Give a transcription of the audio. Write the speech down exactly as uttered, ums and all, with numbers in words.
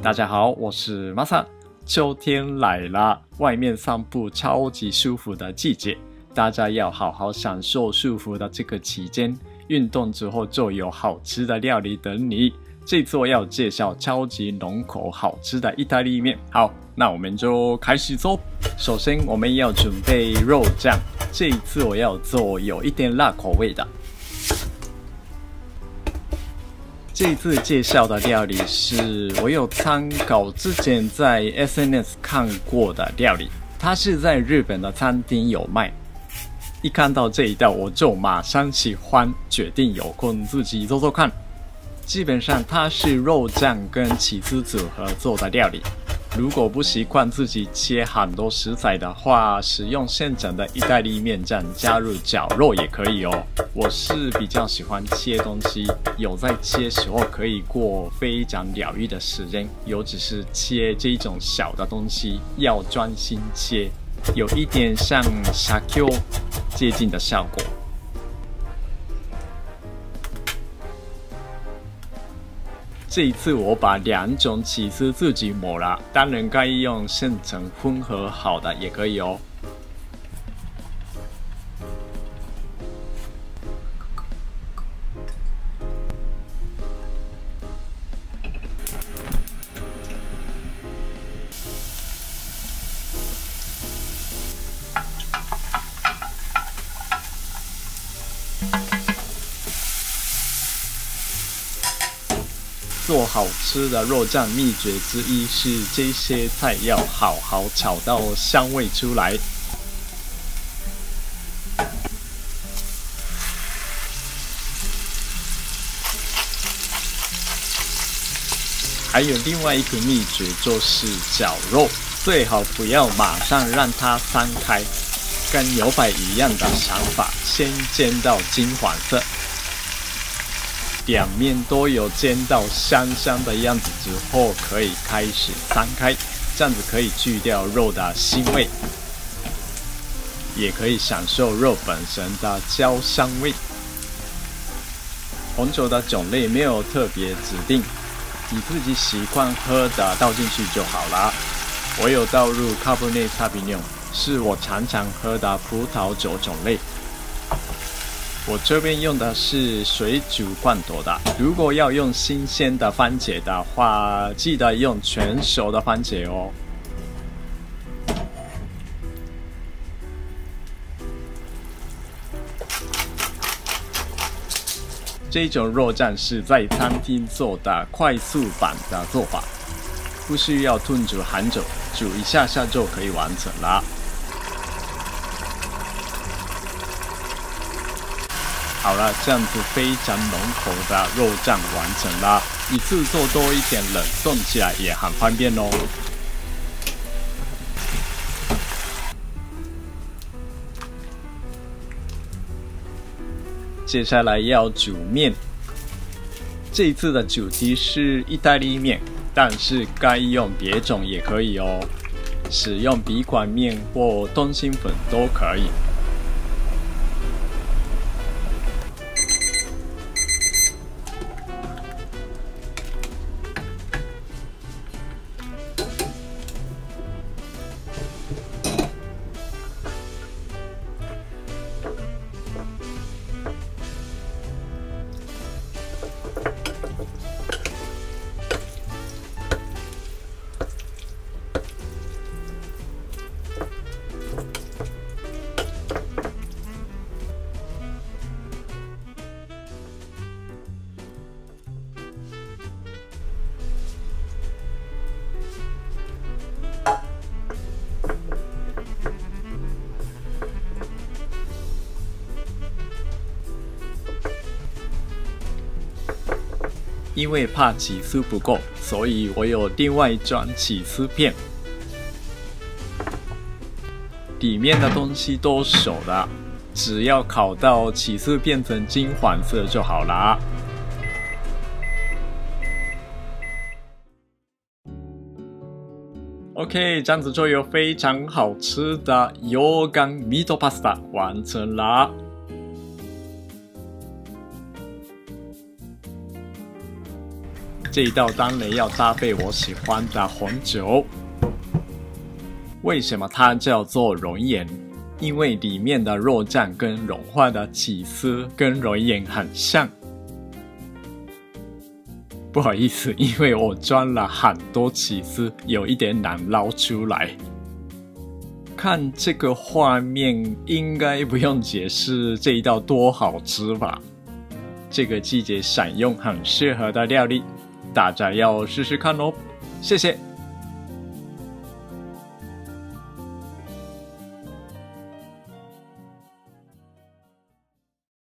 大家好，我是 Masa。秋天来了，外面散步超级舒服的季节，大家要好好享受舒服的这个期间。运动之后就有好吃的料理等你。这次我要介绍超级浓口好吃的意大利面。好，那我们就开始做。首先我们要准备肉酱，这一次我要做有一点辣口味的。这一次介绍的料理是我有参考之前在 S N S 看过的料理，它是在日本的餐厅有卖。一看到这一道我就马上喜欢，决定有空自己做做看。基本上它是肉酱跟起司组合做的料理。如果不习惯自己切很多食材的话，使用现成的意大利面酱加入绞肉也可以哦。我是比较喜欢切东西，有在切时候可以过非常疗愈的时间，尤其是切这种小的东西要专心切，有一点像沙 Q 接近的效果。这一次我把两种起司自己抹了，当然可以用现成混合好的也可以哦。做好吃的肉酱秘诀之一是这些菜要好好炒到香味出来。还有另外一个秘诀就是绞肉，最好不要马上让它散开，跟牛排一样的想法，先煎到金黄色。两面都有煎到香香的样子之后，可以开始散开，这样子可以去掉肉的腥味，也可以享受肉本身的焦香味。红酒的种类没有特别指定，你自己习惯喝的倒进去就好了。我有倒入 Cabernet Sauvignon， 是我常常喝的葡萄酒种类。我这边用的是水煮罐头的，如果要用新鲜的番茄的话，记得用全熟的番茄哦。这种肉酱是在餐厅做的快速版的做法，不需要炖煮很久，煮一下下就可以完成了。好了，这样子非常浓口的肉酱完成了，一次做多一点，冷冻起来也很方便哦。接下来要煮面，这一次的主题是意大利面，但是该用别种也可以哦，使用笔管面或通心粉都可以。因为怕起司不够，所以我有另外一张起司片，里面的东西都熟了，只要烤到起司变成金黄色就好啦。OK， 这样子就有非常好吃的油甘米多 pasta 完成啦。 这一道当然要搭配我喜欢的红酒。为什么它叫做熔岩？因为里面的肉酱跟融化的起司跟熔岩很像。不好意思，因为我装了很多起司，有一点难捞出来。看这个画面，应该不用解释这一道多好吃吧？这个季节享用很适合的料理，大家要试试看哦。谢谢。